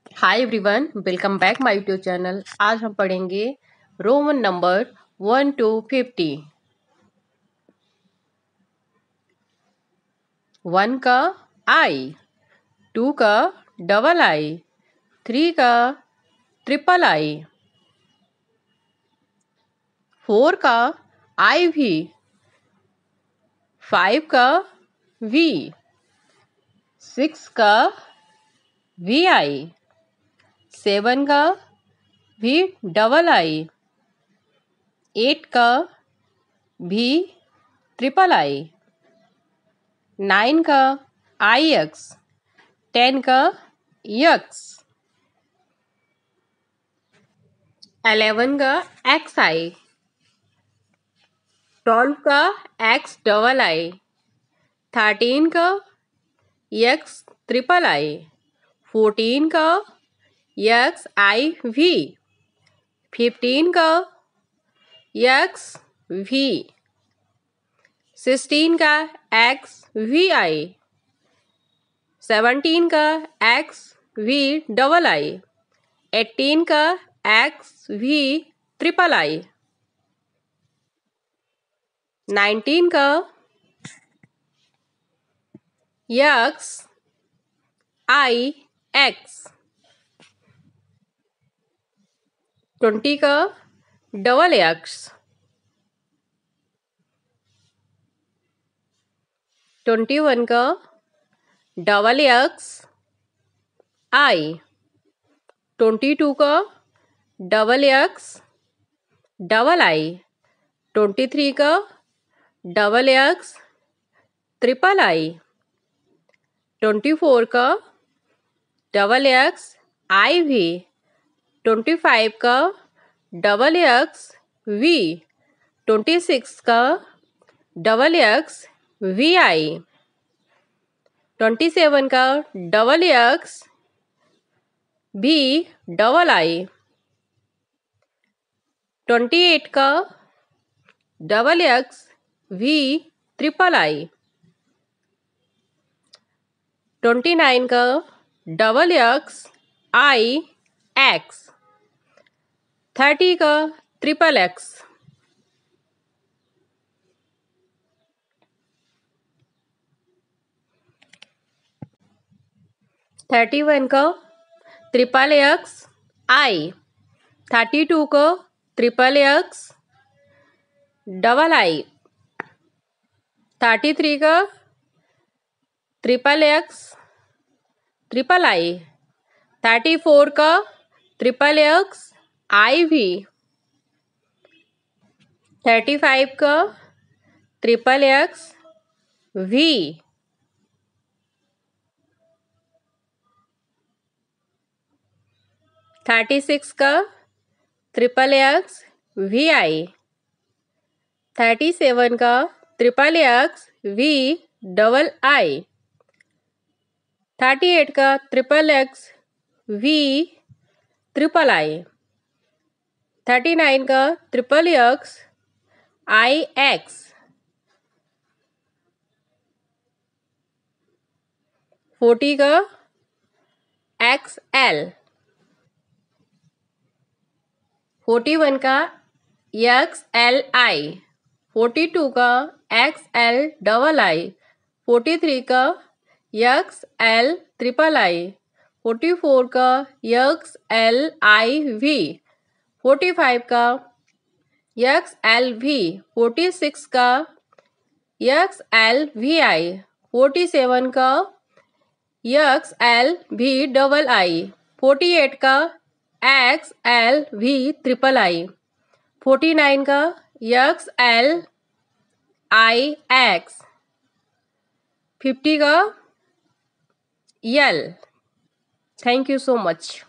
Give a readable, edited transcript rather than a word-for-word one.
Hi everyone, welcome back my YouTube channel. आज हम पढ़ेंगे रोमन नंबर 1 to 50। 1 का आई, 2 का डबल आई, 3 का ट्रिपल आई, 4 का आई भी, 5 का वी, 6 का वी आई, 7 का वी डबल आई, 8 का भी ट्रिपल आई, 9 का आई एक्स, 10 का यक्स, 11 का एक्स आई, 12 का एक्स डबल आई, 13 का एक्स ट्रिपल आई, 14 का एक्स आई वी, 15 का एक्स वी, 16 का एक्स वी आई, 17 का एक्स वी डबल आई, 18 का एक्स वी ट्रिपल आई, 19 का एक्स आई एक्स, 20 का डबल एक्स, 21 का डबल एक्स आई, 22 का डबल एक्स डबल आई, 23 का डबल एक्स ट्रिपल आई, 24 का डबल एक्स आई भी, 25 का डबल एक्स वी, 26 का डबल एक्स वी आई, 27 का double X V double I, 28 का double X V triple I, 29 का डबल एक्स आई एक्स, 30 का ट्रिपल एक्स, 31 का ट्रिपल एक्स आई, 32 का ट्रिपल एक्स डबल आई, 33 का ट्रिपल एक्स ट्रिपल आई, 34 का triple x आई भी, 35 का ट्रिपल एक्स वी, 36 का ट्रिपल एक्स वी आई, 37 का triple X V double I, 38 का triple X V triple I, 39 का ट्रिपल एक्स आई एक्स, 40 का एक्स एल, 41 का एक्स एल आई, 42 का एक्स एल डबल आई, 43 का एक्स एल ट्रिपल आई, 44 का X L I we, 45 का X L we, 46 का X L we I, 47 का X L V double I, 48 का X L V triple I, 49 का X L I X, 50 का L. Thank you so much.